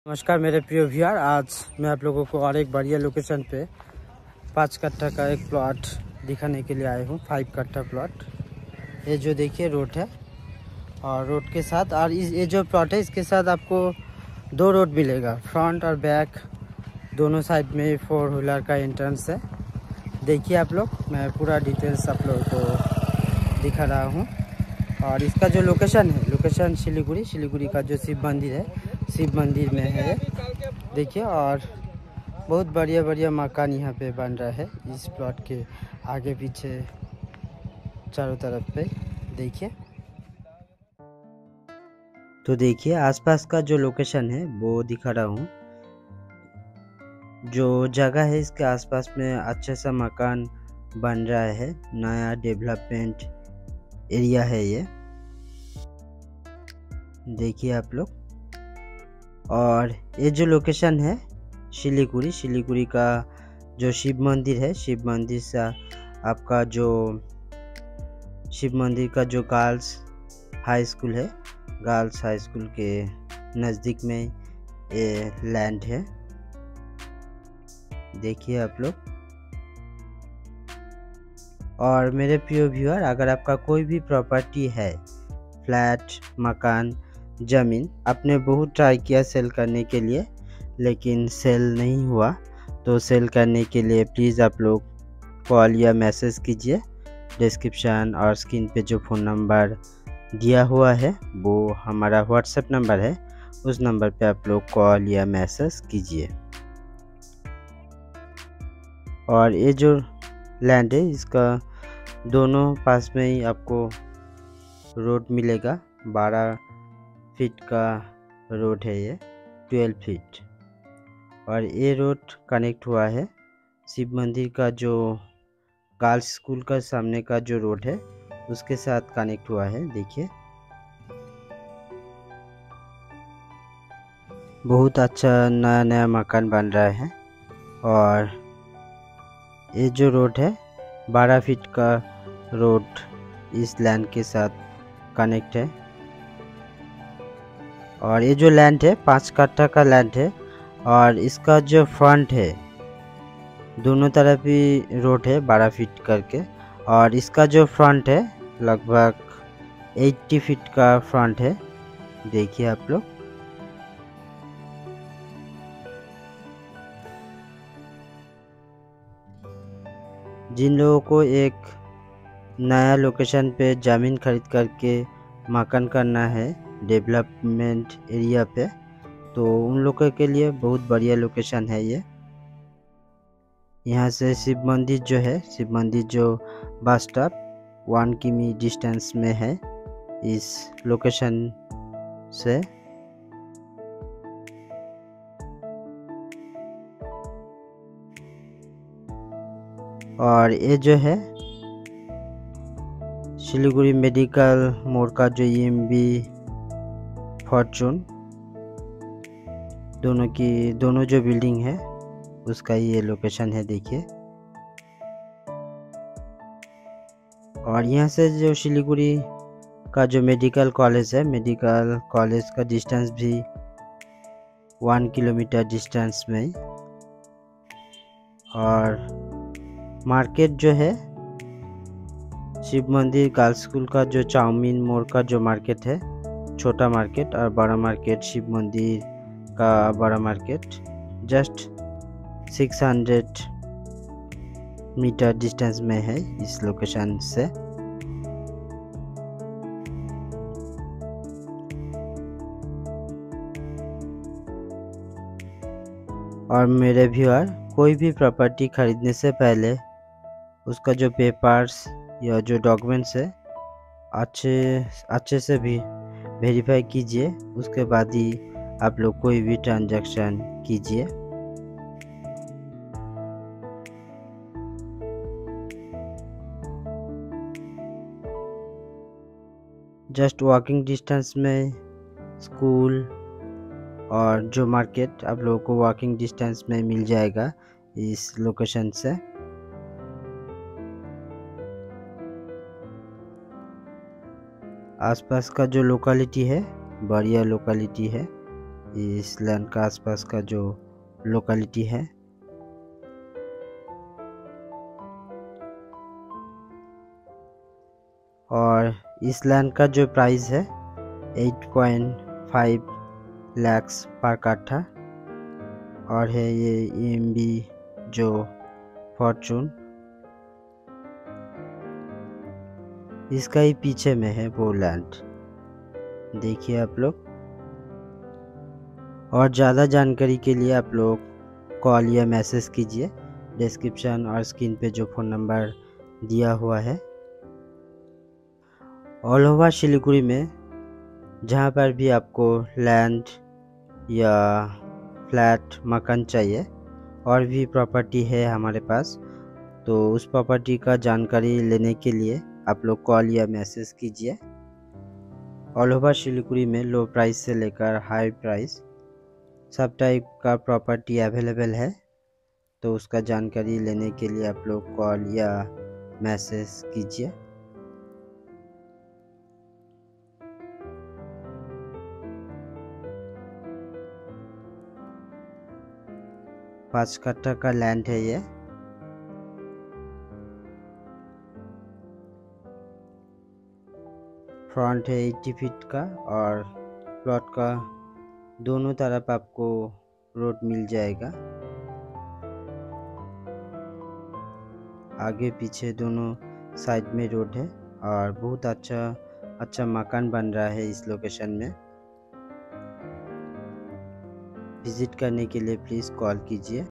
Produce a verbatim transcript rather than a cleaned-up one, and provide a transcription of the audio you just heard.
नमस्कार मेरे प्रिय व्यूअर, आज मैं आप लोगों को और एक बढ़िया लोकेशन पे पाँच कट्ठा का एक प्लॉट दिखाने के लिए आया हूँ। फाइव कट्ठा प्लॉट। ये जो देखिए रोड है और रोड के साथ और इस ये जो प्लॉट है इसके साथ आपको दो रोड मिलेगा, फ्रंट और बैक दोनों साइड में फोर व्हीलर का एंट्रेंस है। देखिए आप लोग, मैं पूरा डिटेल्स आप लोगों को दिखा रहा हूँ। और इसका जो लोकेशन है, लोकेशन सिलीगुड़ी सिलीगुड़ी का जो शिव मंदिर है, शिव मंदिर में है देखिए। और बहुत बढ़िया बढ़िया मकान यहाँ पे बन रहा है इस प्लॉट के आगे पीछे चारों तरफ पे देखिए। तो देखिए आसपास का जो लोकेशन है वो दिखा रहा हूँ। जो जगह है इसके आसपास में अच्छा सा मकान बन रहा है, नया डेवलपमेंट एरिया है ये, देखिए आप लोग। और ये जो लोकेशन है सिलीगुड़ी सिलीगुड़ी का जो शिव मंदिर है, शिव मंदिर से आपका जो शिव मंदिर का जो गर्ल्स हाई स्कूल है, गर्ल्स हाई स्कूल के नज़दीक में ये लैंड है, देखिए आप लोग। और मेरे प्रिय व्यूअर, अगर आपका कोई भी प्रॉपर्टी है, फ्लैट, मकान, ज़मीन, आपने बहुत ट्राई किया सेल करने के लिए लेकिन सेल नहीं हुआ, तो सेल करने के लिए प्लीज़ आप लोग कॉल या मैसेज कीजिए। डिस्क्रिप्शन और स्क्रीन पे जो फ़ोन नंबर दिया हुआ है वो हमारा व्हाट्सएप नंबर है, उस नंबर पे आप लोग कॉल या मैसेज कीजिए। और ये जो लैंड है इसका दोनों पास में ही आपको रोड मिलेगा। बारह फीट का रोड है ये, ट्वेल्व फीट। और ये रोड कनेक्ट हुआ है शिव मंदिर का जो गर्ल्स स्कूल का सामने का जो रोड है उसके साथ कनेक्ट हुआ है, देखिए। बहुत अच्छा नया नया मकान बन रहा है। और ये जो रोड है बारह फीट का रोड इस लैंड के साथ कनेक्ट है। और ये जो लैंड है पाँच कट्ठा का लैंड है। और इसका जो फ्रंट है, दोनों तरफ ही रोड है बारह फीट करके। और इसका जो फ्रंट है लगभग अस्सी फीट का फ्रंट है, देखिए आप लोग। जिन लोगों को एक नया लोकेशन पे ज़मीन खरीद करके मकान करना है डेवलपमेंट एरिया पे, तो उन लोगों के लिए बहुत बढ़िया लोकेशन है ये। यहाँ से शिव मंदिर जो है, शिव मंदिर जो बस स्टॉप वन किमी डिस्टेंस में है इस लोकेशन से। और ये जो है सिलीगुड़ी मेडिकल मोड़ का जो ई एम बी फॉर्चून, दोनों की दोनों जो बिल्डिंग है उसका ये लोकेशन है, देखिए। और यहाँ से जो सिलीगुड़ी का जो मेडिकल कॉलेज है, मेडिकल कॉलेज का डिस्टेंस भी वन किलोमीटर डिस्टेंस में। और मार्केट जो है शिव मंदिर गर्ल्स स्कूल का जो चाउमीन मोड़ का जो मार्केट है, छोटा मार्केट, और बड़ा मार्केट शिव मंदिर का बड़ा market just six hundred metre distance में है इस लोकेशन से। और मेरे व्यूअर, कोई भी प्रॉपर्टी खरीदने से पहले उसका जो पेपर्स या जो डॉक्यूमेंट्स है अच्छे अच्छे से भी वेरीफाई कीजिए, उसके बाद ही आप लोग कोई भी ट्रांजैक्शन कीजिए। जस्ट वॉकिंग डिस्टेंस में स्कूल और जो मार्केट आप लोगों को वॉकिंग डिस्टेंस में मिल जाएगा इस लोकेशन से। आसपास का जो लोकेलिटी है बढ़िया लोकेलिटी है, इस लैंड का आसपास का जो लोकेलिटी है। और इस लैंड का जो प्राइस है आठ पॉइंट पाँच लाख पर कट्ठा और है ये ई एम बी जो फॉर्चून, इसका ही पीछे में है वो लैंड, देखिए आप लोग। और ज़्यादा जानकारी के लिए आप लोग कॉल या मैसेज कीजिए, डिस्क्रिप्शन और स्क्रीन पे जो फ़ोन नंबर दिया हुआ है। ऑल ओवर सिलीगुड़ी में जहाँ पर भी आपको लैंड या फ्लैट मकान चाहिए और भी प्रॉपर्टी है हमारे पास, तो उस प्रॉपर्टी का जानकारी लेने के लिए आप लोग कॉल या मैसेज कीजिए। ऑल ओवर सिलीगुड़ी में लो प्राइस से लेकर हाई प्राइस सब टाइप का प्रॉपर्टी अवेलेबल है, तो उसका जानकारी लेने के लिए आप लोग कॉल या मैसेज कीजिए। पाँच कट्ठा का लैंड है ये। फ्रंट है अस्सी फीट का और प्लॉट का दोनों तरफ आपको रोड मिल जाएगा, आगे पीछे दोनों साइड में रोड है और बहुत अच्छा अच्छा मकान बन रहा है इस लोकेशन में। विजिट करने के लिए प्लीज़ कॉल कीजिए।